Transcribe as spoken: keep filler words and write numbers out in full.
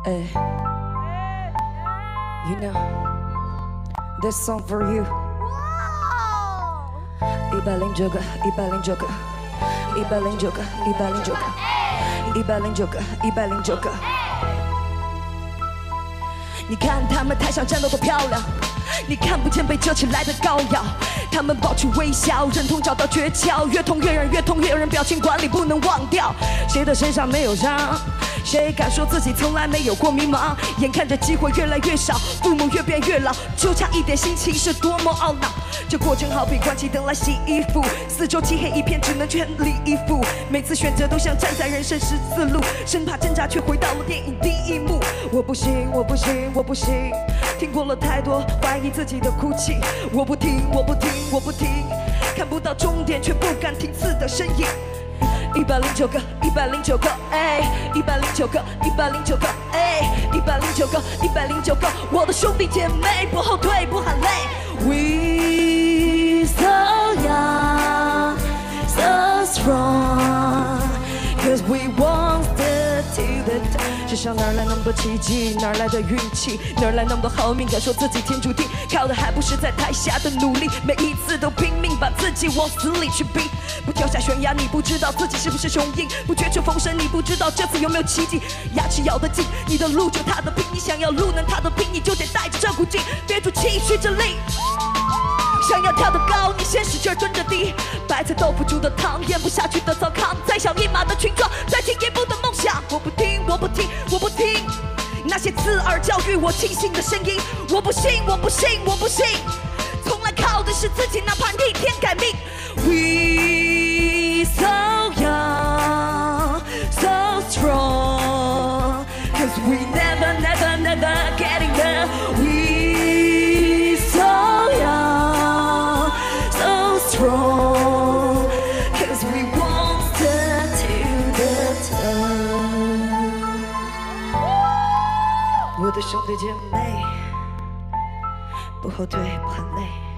Hey, you know, this song for you. 一百零九个，一百零九个，一百零九个，一百零九个，一百零九个，一百零九个。你看他们台上战斗多漂亮，你看不见被遮起来的膏药。他们保持微笑，忍痛找到诀窍，越痛越忍，越痛越忍，表情管理不能忘掉。谁的身上没有伤？谁敢说自己从来没有过迷茫？眼看着机会越来越少，父母越变越老，就差一点心情是多么懊恼。这过程好比关起灯来洗衣服，四周漆黑一片，只能全力以赴。每次选择都像站在人生十字路，生怕挣扎却回到了电影第一幕。我不行，我不行，我不行，听过了太多怀疑自己的哭泣。我不听，我不听，我不听，看不到终点却不敢停止的身影。一百零九个，一百零九个，哎，一百零九个，一百零九个，哎，一百零九个，一百零九个，我的兄弟姐妹，不后退，不喊累。We so young, so strong, 'cause we won't stay till the top. 世上哪来那么多奇迹？哪来的运气？哪来那么多好命？敢说自己天注定？靠的还不是在台下的努力，每一次都拼命把自己往死里去逼。不跳下悬崖，你不知道自己是不是雄鹰；不绝处逢生，你不知道这次有没有奇迹。牙齿咬得紧，你的路就踏得平。你想要路能踏得平，你就得带着这股劲，憋住气，蓄着力。想要跳得高，你先使劲蹲着地。白菜豆腐煮的汤，咽不下去的糟糠。再小一码的群众，再进一步的梦想。我不听，我不听，我不听。那些刺耳教育我清醒的声音，我不信，我不信，我不信。从来靠的是自己，哪怕逆天改命。We so young, so strong, 'cause we never, never, never getting there. We so young, so strong, 'cause we won't stay till the top. 我的兄弟姐妹，不后退，不喊累。